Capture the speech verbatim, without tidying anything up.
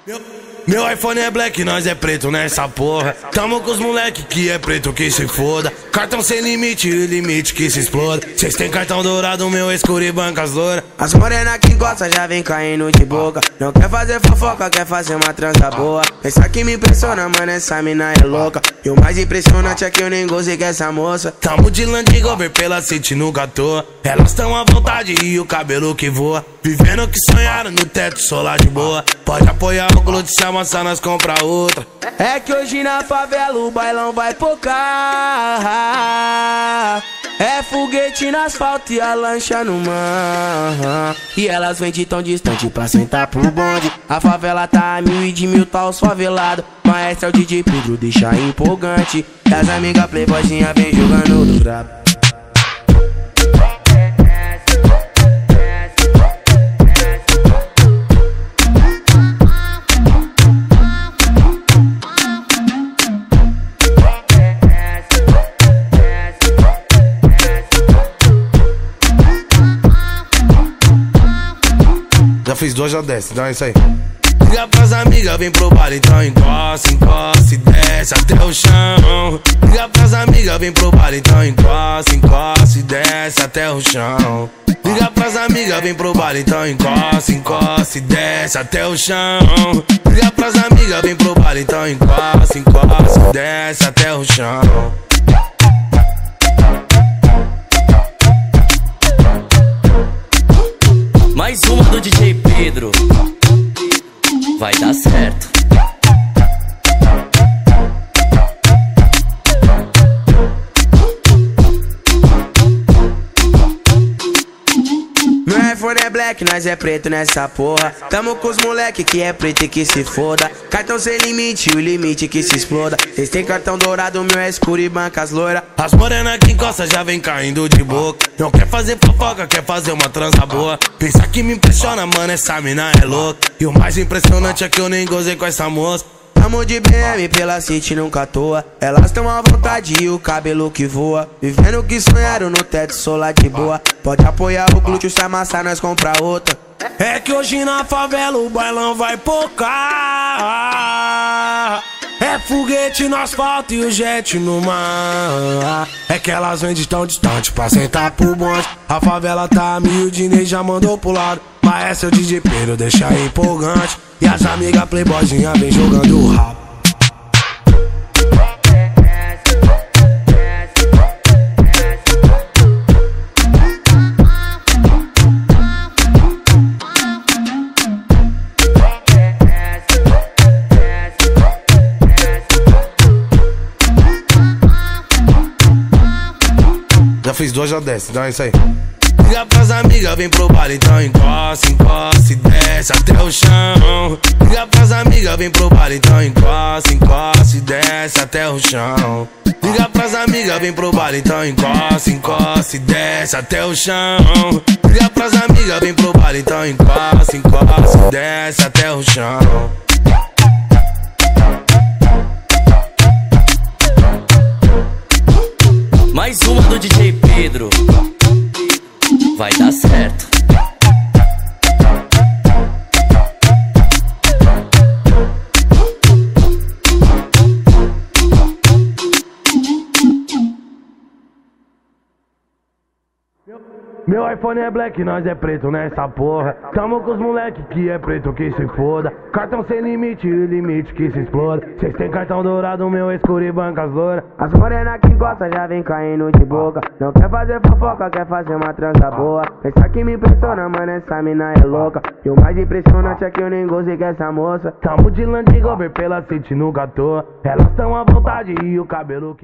Meu, meu iPhone é black, nós é preto nessa porra. Tamo com os moleque que é preto que se foda. Cartão sem limite, limite que se exploda. Cês tem cartão dourado, meu escuro e bancas loura. As morena que gosta já vem caindo de boca. Não quer fazer fofoca, quer fazer uma transa boa. Pensa que me impressiona, mano, essa mina é louca. E o mais impressionante é que eu nem gozei com essa moça. Tamo de Land Rover pela City, nunca à toa. Elas tão à vontade e o cabelo que voa. Vivendo o que sonharam no teto solar de boa. Pode apoiar o glúteo, se amassar nós compra outra. É que hoje na favela o bailão vai pocar. É foguete no asfalto e a lancha no mar. E elas vêm de tão distante pra sentar pro bonde. A favela tá a mil e de mil tá os favelados. Maestro é o D J Pedro, deixa empolgante. E as amigas playboyzinha vem jogando no brabo. Já fiz duas, já desce, então é isso aí. Liga pras amigas, vem pro baile, então encosta, encosta e desce até o chão. Liga pras amigas, vem pro baile, então encosta, encosta e desce até o chão. Liga pras amigas, vem pro baile, então encosta, encosta e desce até o chão. Liga pras amigas, vem pro baile, então encosta, encosta e desce até o chão. Mais uma do D J Pedro. Vai dar certo. Meu iPhone é black, nós é preto nessa porra. Tamo com os moleque que é preto e que se foda. Cartão sem limite, o limite que se exploda. Cês tem cartão dourado, meu é escuro e bancas loira. As morena que encosta já vem caindo de boca. Não quer fazer fofoca, quer fazer uma transa boa. Pensa que me impressiona, mano, essa mina é louca. E o mais impressionante é que eu nem gozei com essa moça. Tamo de B M pela City, nunca à toa. Elas tão à vontade e o cabelo que voa. Vivendo o que sonharam no teto solar de boa. Pode apoiar o glúteo, se amassar nós compra outra. É que hoje na favela o bailão vai pocar. É foguete no asfalto e o jet no mar. É que elas vêm de tão distante pra sentar pro bonde. A favela tá a mil, o Dinei já mandou pro lado. Mas é o D J Pedro, deixa empolgante. E as amigas playboyzinha vem jogando o rabo. Já fiz duas, já desce, então é isso aí. Liga pras amigas, vem pro baile, então encosta, encosta e desce até o chão. Liga pras amigas, vem pro baile, então encosta, encosta e desce até o chão. Liga pras amigas, vem pro baile, então encosta, encosta e desce até o chão. Liga pras amigas, vem pro baile, então encosta, encosta e desce até o chão. Mais uma do D J Pedro. Vai dar certo. Meu iPhone é black, nós é preto nessa porra. Tamo com os moleque que é preto que se foda. Cartão sem limite, limite que se exploda. Cês tem cartão dourado, meu escuro e bancas loura. As morena que gosta já vem caindo de boca. Não quer fazer fofoca, quer fazer uma transa boa. Pensa que me impressiona, mano, essa mina é louca. E o mais impressionante é que eu nem gozei com essa moça. Tamo de Land Rover pela City, nunca à toa. Elas tão à vontade e o cabelo que